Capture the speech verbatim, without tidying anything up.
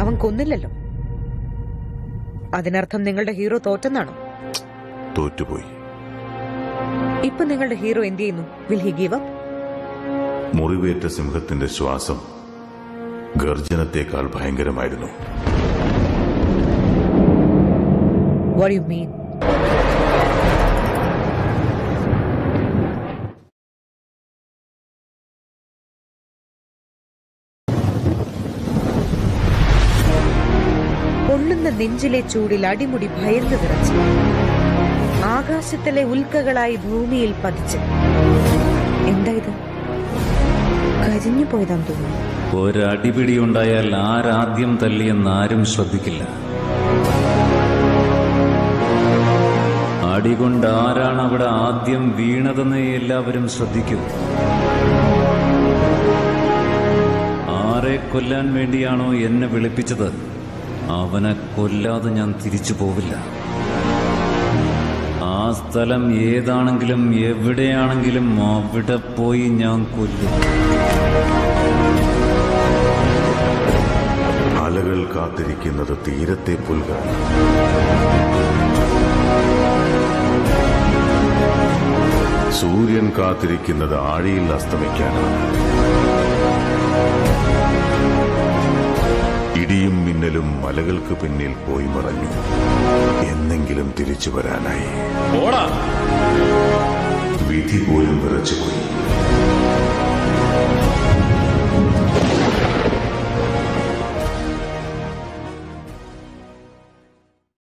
അവൻ കൊന്നില്ലല്ലോ. അതിനർത്ഥം നിങ്ങളുടെ ഹീറോ തോറ്റെന്നാണോ? തോറ്റുപോയി. ഇപ്പൊ നിങ്ങളുടെ ഹീറോ എന്ത് ചെയ്യുന്നു? Will he give up? മുറിവേറ്റ സിംഹത്തിന്റെ ശ്വാസം ഗർജനത്തേക്കാൾ ഭയങ്കരമായിരുന്നു. What do you mean? പൊള്ളുന്ന നെഞ്ചിലെ ചൂടിൽ അടിമുടി ഭയന്ന് വിറച്ച് ആകാശത്തിലെ ഉൽക്കകളായി ഭൂമിയിൽ പതിച്ച്. എന്താ ഇത്? കരിഞ്ഞു പോയതാന്ന് തോന്നുന്നു. ഒരടിപിടി ഉണ്ടായാൽ ആരാദ്യം തല്ലിയെന്നാരും ശ്രദ്ധിക്കില്ല. അടികൊണ്ട് ആരാണ് അവിടെ ആദ്യം വീണതെന്ന് എല്ലാവരും ശ്രദ്ധിക്കൂ. ആരെ കൊല്ലാൻ വേണ്ടിയാണോ എന്നെ വിളിപ്പിച്ചത്, അവനെ കൊല്ലാതെ ഞാൻ തിരിച്ചു പോവില്ല. ആ സ്ഥലം ഏതാണെങ്കിലും എവിടെയാണെങ്കിലും അവിടെ പോയി ഞാൻ കൊല്ലും. അലകൾ കാത്തിരിക്കുന്നത് തീരത്തെ പുൽകാൻ. സൂര്യൻ കാത്തിരിക്കുന്നത് ആഴിയിൽ അസ്തമിക്കാനാണ്. ഇടിയും മിന്നലും മലകൾക്ക് പിന്നിൽ പോയി മറഞ്ഞു. എന്നെങ്കിലും തിരിച്ചു വരാനായി. വിധി പോലും വിറച്ചുപോയി.